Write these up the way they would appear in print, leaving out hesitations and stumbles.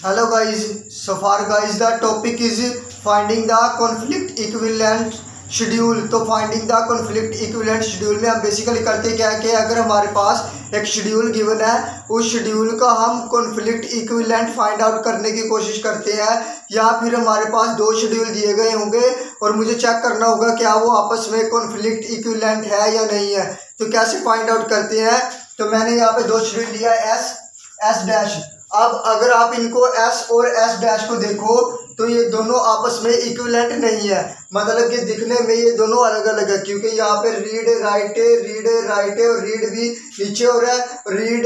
Hello guys, so far guys the topic is finding the conflict equivalent schedule. तो finding the conflict equivalent schedule में हम basically करते क्या है कि अगर हमारे पास एक शेड्यूल गिवन है, उस शेड्यूल का हम कॉन्फ्लिक्ट इक्विवेलेंट फाइंड आउट करने की कोशिश करते हैं, या फिर हमारे पास दो शेड्यूल दिए गए होंगे और मुझे चेक करना होगा क्या वो आपस में कॉन्फ्लिक्ट इक्विवेलेंट है या नहीं है। तो कैसे फाइंड आउट करते हैं, तो मैंने यहाँ पे दो शेड्यूल लिया एस डैश। अब अगर आप इनको एस और एस डैश को देखो तो ये दोनों आपस में इक्विवेलेंट नहीं है, मतलब कि दिखने में ये दोनों अलग अलग है, क्योंकि यहाँ पे रीड राइट है और रीड भी नीचे हो रहा है, रीड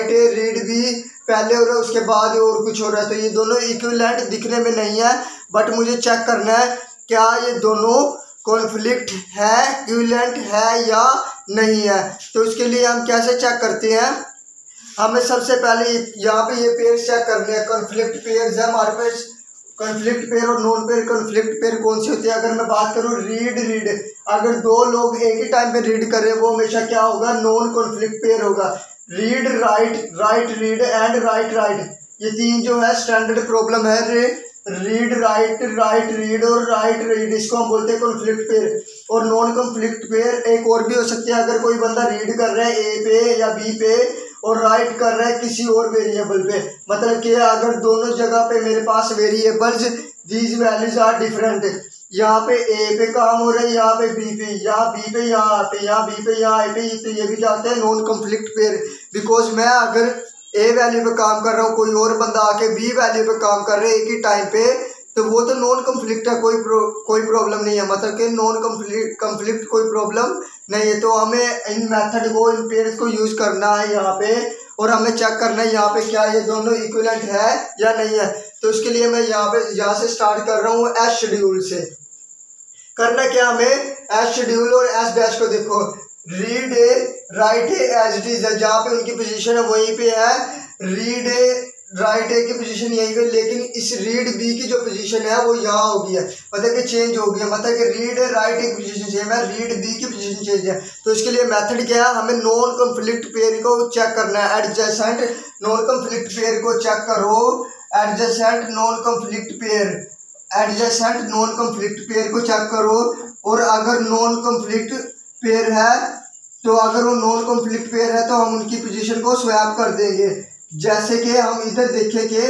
भी पहले हो रहा है, उसके बाद और कुछ हो रहा है। तो ये दोनों इक्विवेलेंट दिखने में नहीं है, बट मुझे चेक करना है क्या ये दोनों कॉन्फ्लिक्ट है, इक्विवेलेंट है या नहीं है। तो उसके लिए हम कैसे चेक करते हैं, हमें सबसे पहले यहाँ पे ये पेयर चेक करने हैं। कॉन्फ्लिक्ट पेयर्स है हमारे पास, कॉन्फ्लिक्ट पेयर और नॉन पेयर। कॉन्फ्लिक्ट पेयर कौन सी होती है, अगर मैं बात करूँ रीड, अगर दो लोग एक ही टाइम पे रीड कर रहे हैं वो हमेशा क्या होगा, नॉन कॉन्फ्लिक्ट पेयर होगा। Read write read and write, ये तीन जो है स्टैंडर्ड प्रॉब्लम है, रीड राइट रीड और राइट रीड, इसको हम बोलते हैं कॉन्फ्लिक्ट पेयर। और नॉन कॉन्फ्लिक्ट पेयर एक और भी हो सकती है, अगर कोई बंदा रीड कर रहा है ए पे या बी पे और राइट कर रहा है किसी और वेरिएबल पे, मतलब कि अगर दोनों जगह पे मेरे पास variables these values are different, यहाँ पे ए पे काम हो रहा है, यहाँ पे बी पे, यहाँ बी पे यहाँ पे, यहाँ बी पे यहाँ ए पे, तो ये भी जाते हैं नॉन कॉन्फ्लिक्ट पेयर। बिकॉज मैं अगर ए वैल्यू पे काम कर रहा हूँ, कोई और बंदा आके बी वैल्यू पे काम कर रहे हैं एक ही टाइम पे, तो वो तो नॉन कॉन्फ्लिक्ट है, कोई प्रॉब्लम नहीं है, मतलब कि नॉन कॉन्फ्लिक्ट कोई प्रॉब्लम नहीं है। तो हमें इन मेथड को, इन पेयर्स को यूज करना है यहाँ पे, और हमें चेक करना है यहाँ पे क्या ये दोनों इक्विवेलेंट है या नहीं है। तो उसके लिए मैं यहाँ से स्टार्ट कर रहा हूँ एस शेड्यूल से। करना क्या हमें, एस शेड्यूल और एस डैश को देखो, read write as it is है, जहाँ पे उनकी पोजीशन है वहीं पे है, रीड राइट ए की पोजीशन यहीं पे, लेकिन इस रीड बी की जो पोजीशन है वो यहाँ हो गई है, मतलब कि चेंज हो गया, मतलब कि रीड राइट ए की पोजीशन सेम है, रीड बी की पोजीशन चेंज है। तो इसके लिए मेथड क्या है, हमें नॉन कॉन्फ्लिक्ट पेयर को चेक करना है। एडजेसेंट नॉन कॉन्फ्लिक्ट पेयर को चेक करो, एडजेसेंट नॉन कॉन्फ्लिक्ट पेयर को चेक करो, और अगर नॉन कॉन्फ्लिक्ट पेयर है तो अगर वो नॉन कॉन्फ्लिक्ट पेयर है तो हम उनकी पोजीशन को स्वैप कर देंगे। जैसे कि हम इधर देखें कि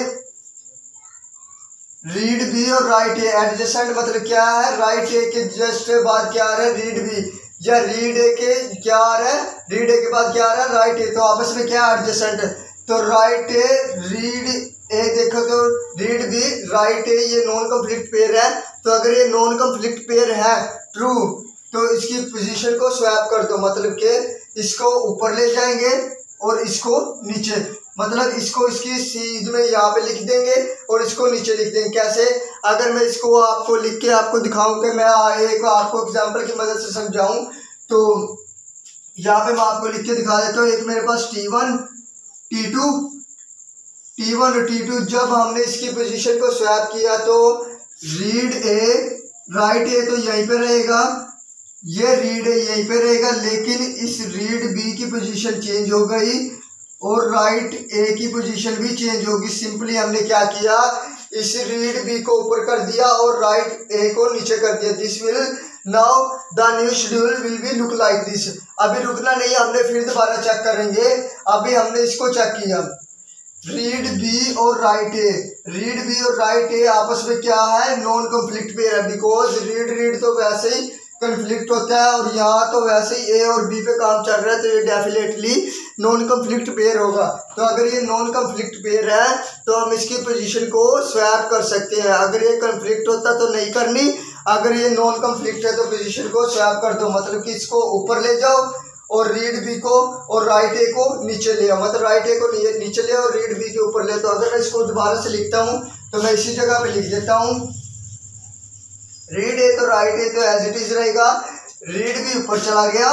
रीड बी और राइट ए, एडजेसेंट मतलब क्या है, राइट ए के जस्ट बाद क्या आ रहा है, रीड बी, या रीड ए के क्या आ रहा है, रीड ए के बाद क्या आ रहा है, राइट ए, तो आपस में क्या एडजेसेंट है। तो राइट ए रीड ए देखो तो रीड बी राइट ए, ये नॉन कॉन्फ्लिक्ट पेयर है। तो अगर ये नॉन कॉन्फ्लिक्ट पेयर है ट्रू, तो इसकी पोजीशन को स्वैप कर दो, मतलब कि इसको ऊपर ले जाएंगे और इसको नीचे, मतलब इसको इसकी सीध में यहाँ पे लिख देंगे और इसको नीचे लिख देंगे। कैसे, अगर मैं इसको आपको लिख के आपको दिखाऊं कि मैं एक आपको एग्जांपल की मदद से समझाऊं, तो यहाँ पे मैं आपको लिख के दिखा देता हूँ। एक मेरे पास T1 और T2, जब हमने इसकी पोजीशन को स्वैप किया तो रीड ए राइट ए तो यहीं पे रहेगा, ये रीड ए यहीं पे रहेगा, लेकिन इस रीड बी की पोजीशन चेंज हो गई और राइट ए की पोजीशन भी चेंज होगी। सिंपली हमने क्या किया, इस रीड बी को ऊपर कर दिया और राइट ए को नीचे कर दिया। This will now the new schedule will be look like this. अभी रुकना नहीं, हमने फिर दोबारा चेक करेंगे। अभी हमने इसको चेक किया, रीड बी और राइट ए आपस में क्या है, नॉन कॉन्फ्लिक्ट पेयर है, बिकॉज रीड तो वैसे ही कन्फ्लिक्ट होता है और यहाँ तो वैसे ही ए और बी पे काम चल रहा है, तो ये डेफिनेटली नॉन कॉन्फ्लिक्ट पेयर होगा। तो अगर ये नॉन कॉन्फ्लिक्ट पेयर है तो हम इसकी पोजीशन को स्वैप कर सकते हैं। अगर ये कॉन्फ्लिक्ट होता तो नहीं करनी, अगर ये नॉन कॉन्फ्लिक्ट है तो पोजीशन को स्वैप कर दो, मतलब कि इसको ऊपर ले जाओ और रीड बी को और राइट ए को नीचे ले आओ, मतलब राइट ए को नीचे ले और रीड बी के ऊपर ले। तो अगर मैं इसको दोबारा से लिखता हूँ तो मैं इसी जगह पे लिख देता हूँ, रीड ए तो राइट ए तो एज इट इज रहेगा, रीड बी ऊपर चला गया,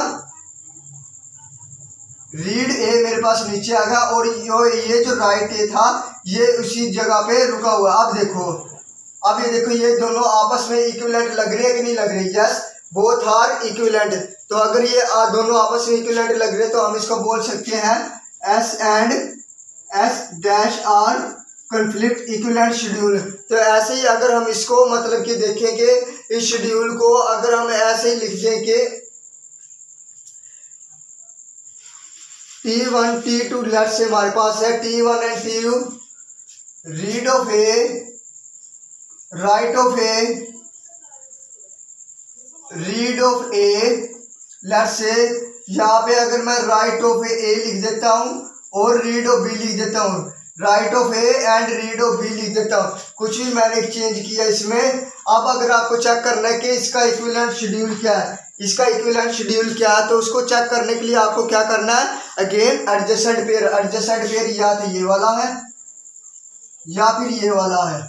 रीड ए मेरे पास नीचे आ गया, और ये जो राइट ए था ये उसी जगह पे रुका हुआ। अब ये देखो ये दोनों आपस में इक्विवेलेंट लग रही है कि नहीं लग रही, यस बोथ आर इक्विवेलेंट। तो अगर ये दोनों आपस में इक्विवेलेंट लग रहे हैं तो हम इसको बोल सकते हैं S and S dash are conflict equivalent schedule. तो ऐसे ही अगर हम इसको मतलब कि देखेंगे, इस शेड्यूल को अगर हम ऐसे ही लिख देंगे T1 T2 लेट्स से हमारे पास है T1 and T2 read of A, write of A, read of A. Let's say यहाँ पे अगर मैं राइट ऑफ ए लिख देता हूँ और रीड ऑफ बी लिख देता हूँ, write of A and read of B लिख देता हूँ, कुछ भी मैंने चेंज किया इसमें। अब अगर आपको चेक करना है कि इसका इक्विवेलेंट शेड्यूल क्या है, इसका इक्विवेलेंट शेड्यूल क्या है, तो उसको चेक करने के लिए आपको क्या करना है, again adjacent pair, adjacent pair या तो ये वाला है या फिर ये वाला है।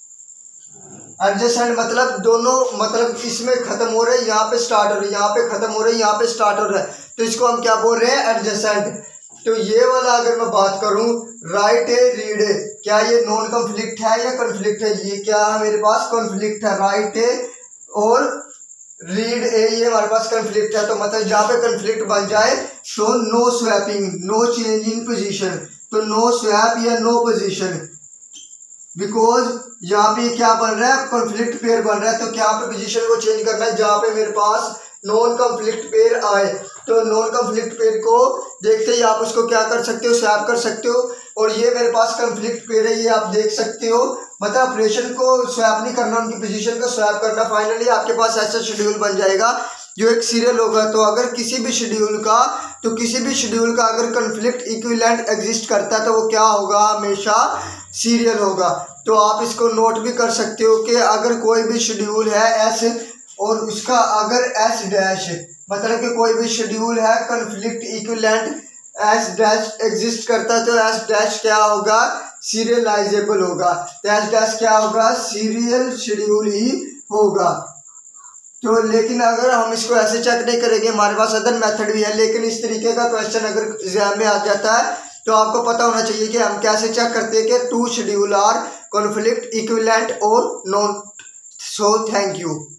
एडजेसेंट मतलब दोनों, मतलब इसमें खत्म हो रहे हैं, यहाँ पे स्टार्ट हो रहे हैं, यहाँ पे खत्म हो रहे हैं, यहाँ पे स्टार्ट हो रहा है, तो इसको हम क्या बोल रहे हैं, एडजेसेंट। तो ये वाला अगर मैं बात करूं, राइट ए रीड ए, क्या ये नॉन कॉन्फ्लिक्ट है या कॉन्फ्लिक्ट है? ये क्या है मेरे पास, कॉन्फ्लिक्ट है। राइट ए और रीड ए ये हमारे पास कॉन्फ्लिक्ट है, तो मतलब जहाँ पे कॉन्फ्लिक्ट बन जाए तो no swapping, no change in position, तो नो स्वैप या नो पोजीशन, बिकॉज यहाँ पे क्या बन रहा है, कॉन्फ्लिक्ट पेयर बन रहा है, तो क्या पे पोजीशन को चेंज करना है जहाँ पे मेरे पास नॉन कॉन्फ्लिक्ट पेयर आए। तो नॉन कॉन्फ्लिक्ट पेयर को देखते ही आप उसको क्या कर सकते हो, स्वैप कर सकते हो। और ये मेरे पास कॉन्फ्लिक्ट पेयर है, ये आप देख सकते हो, मतलब ऑपरेशन को स्वैप नहीं करना, उनकी पोजीशन को स्वैप करना। फाइनली आपके पास ऐसा शेड्यूल बन जाएगा जो एक सीरियल होगा। तो अगर किसी भी शेड्यूल का अगर कॉन्फ्लिक्ट इक्विवेलेंट एग्जिस्ट करता है तो वो क्या होगा, हमेशा सीरियल होगा। तो आप इसको नोट भी कर सकते हो कि अगर कोई भी शेड्यूल है एस और उसका अगर एस डैश, मतलब कि कोई भी शेड्यूल है conflict equivalent S dash exist करता है, तो एस डैश क्या होगा, सीरियलाइजेबल होगा। तो एस डैश क्या होगा, सीरियल शेड्यूल ही होगा। तो लेकिन अगर हम इसको ऐसे चेक नहीं करेंगे, हमारे पास अदर मेथड भी है, लेकिन इस तरीके का क्वेश्चन अगर एग्जाम में आ जाता है तो आपको पता होना चाहिए कि हम कैसे चेक करते हैं कि two schedule are conflict equivalent और नॉट। So thank you.